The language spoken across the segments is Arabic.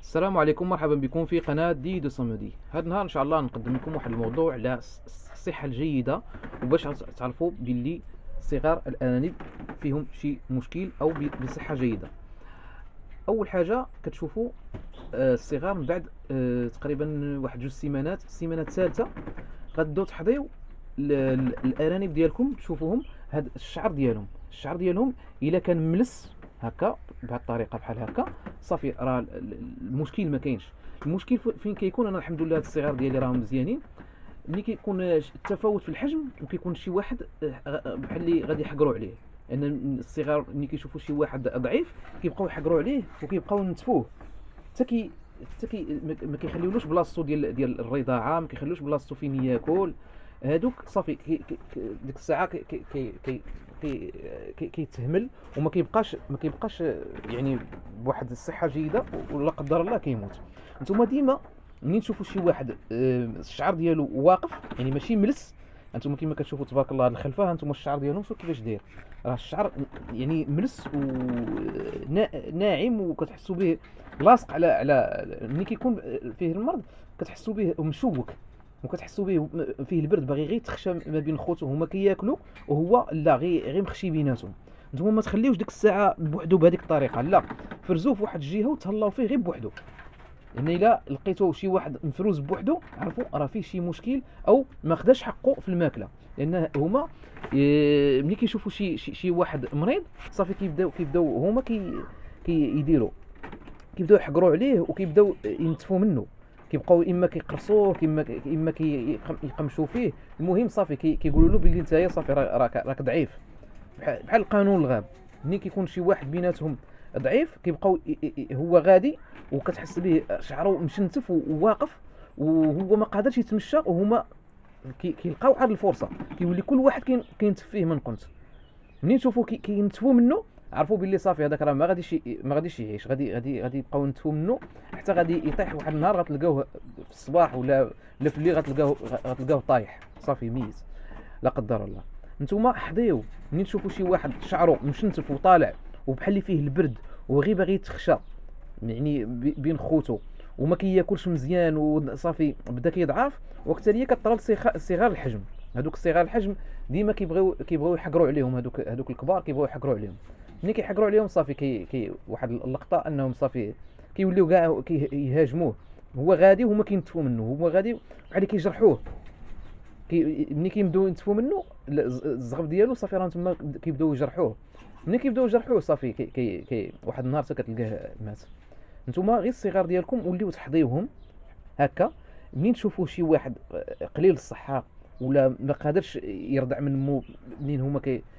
السلام عليكم، مرحبا بكم في قناة دي دو صمدي. هذا النهار ان شاء الله نقدم لكم واحد الموضوع على الصحة الجيدة، وباش تعرفوا باللي صغار الأنانيب فيهم شي مشكل او بصحة جيدة. اول حاجة كتشوفوا الصغار من بعد تقريبا واحد جوج سيمانات، السيمانة الثالثة غدو تحضيو الأرانب ديالكم. تشوفوهم هاد الشعر ديالهم الا كان ملس هكا بهذه الطريقه بحال هكا، صافي راه المشكل ما كاينش. المشكل فين كيكون؟ انا الحمد لله هاد الصغار ديالي راهم مزيانين. ملي كيكون التفاوت في الحجم وكيكون شي واحد بحال اللي غادي يحقروا عليه، لان الصغار ملي كيشوفوا شي واحد ضعيف كيبقاو يحقروا عليه وكيبقاو ينتفوه حتى كي ما كيخليولوش بلاصتو ديال الرضاعه، ما كيخليوش بلاصتو فين ياكل. هادوك صافي ديك الساعه كيتهمل وما كيبقاش يعني بواحد الصحه جيده، ولا قدر الله كيموت. نتوما ديما منين تشوفوا شي واحد الشعر ديالو واقف يعني ماشي ملس، انتم كما كتشوفوا تبارك الله الخلفه، انتم الشعر ديالهم شوف كيفاش داير. راه الشعر يعني ملس وناعم، وكتحسوا به لاصق على ملي كيكون فيه المرض كتحسوا به مشوك، وكتحسوا به فيه البرد باغي غير يتخشى ما بين خوتو هما كياكلوا، وهو لا غير مخشي بيناتهم. نتوما ما تخليوش ديك الساعه بوحدو بهذيك الطريقه، لا، فرزوه في واحد الجهه وتهلاو فيه غير بوحدو. لان الا لقيتو شي واحد مفروز بوحدو عرفوا راه فيه شي مشكل، او ما خداش حقه في الماكله. لان هما ملي كيشوفوا شي واحد مريض صافي كيبداو هما كيديروا كيبداو يحقروا عليه وكيبداو ينتفوا منه. كيبقاو اما كيقرصوه اما يقمشوا فيه. المهم صافي كيقولوا له بلي نتايا صافي راك ضعيف، بحال قانون الغاب. ملي كيكون شي واحد بيناتهم ضعيف كيبقاو هو غادي وكتحس به شعره مشنتف وواقف، وهو ما قادرش يتمشى، وهما كيلقاو عاد الفرصه، كيولي كل واحد كينتف فيه من قنت. منين تشوفوا كينتفوا منه عرفوا باللي صافي هذاك راه ما غاديش يعيش، غادي يبقاو ينتفوا منه حتى غادي يطيح واحد النهار. غتلقاوه في الصباح ولا في الليل غتلقاوه طايح صافي ميت، لا قدر الله. نتوما حضيو منين تشوفوا شي واحد شعره مشنتف وطالع وبحال اللي فيه البرد وغير باغي يتخشى يعني بين خوتو، وما كياكلش مزيان وصافي بدا كيضعف، وقتها هي كطرد صغار الحجم. هذوك صغار الحجم ديما كيبغيو يحقروا عليهم، هذوك الكبار كيبغيو يحقروا عليهم. ملي كيحقروا عليهم صافي واحد اللقطه انهم صافي كيوليو كاع يهاجموه. هو غادي وهما كينتفوا منه، هو غادي بحال كيجرحوه. ملي كيبداو ينتفوا منه الزغب ديالو صافي راه تما كيبداو يجرحوه. ملي كيبداو يجرحوه صافي واحد النهار حتى كتلقاه مات. نتوما غير الصغار ديالكم وليو تحضيوهم هكا. منين تشوفوا شي واحد قليل الصحه ولا ما قادرش يرضع من مو، منين هما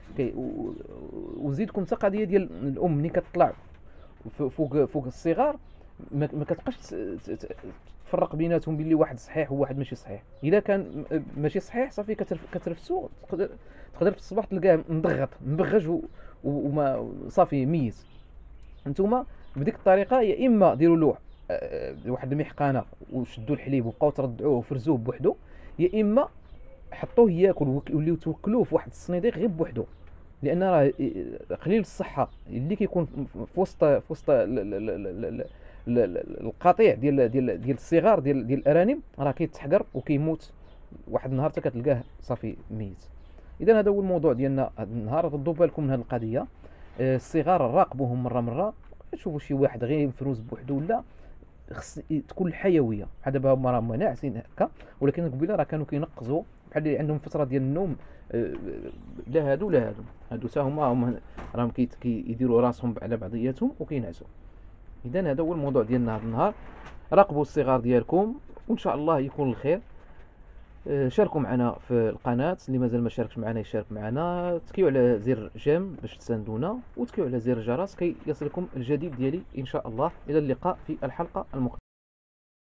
وزيدكم حتى قضيه ديال الام منين كتطلع فوق الصغار ما كتبقاش تفرق بيناتهم باللي واحد صحيح وواحد ماشي صحيح. اذا كان ماشي صحيح صافي كترفسو، تقدر في الصباح تلقاه مضغط مبغج وما صافي ميت. نتوما بديك الطريقه يا اما ديروا له واحد المحقنه وشدوا الحليب وبقاو ترضعوه وفرزوه بوحدو، يا اما حطوه ياكل ووليو توكلوه في واحد الصنيديق غير بوحدو. لان راه قليل الصحه اللي كيكون في وسط القطيع ديال الصغار ديال الارانب راه كيتحقر وكيموت واحد النهار حتى كتلقاه صافي ميت. اذا هذا هو الموضوع ديالنا هذا النهار. ردوا بالكم من هذه القضيه. الصغار راقبوهم مره تشوفوا شي واحد غير مفروز بوحدو ولا خص تكون الحيويه. بحال دابا هما راهم ناعسين هكا، ولكن قبيله راه كانوا كينقزوا بحال اللي عندهم فتره ديال النوم. لا هادو لا هادو حتى هما راهم كيديروا راسهم على بعضياتهم وكينعسوا. اذا هذا هو الموضوع ديالنا هذا النهار. راقبوا الصغار ديالكم وان شاء الله يكون الخير. شاركوا معنا في القناة، اللي مازال ما شاركش معنا يشارك معنا. تكيو على زر جيم باش تساندونا، وتكيو على زر الجرس كي يصلكم الجديد ديالي ان شاء الله. الى اللقاء في الحلقة المقبلة.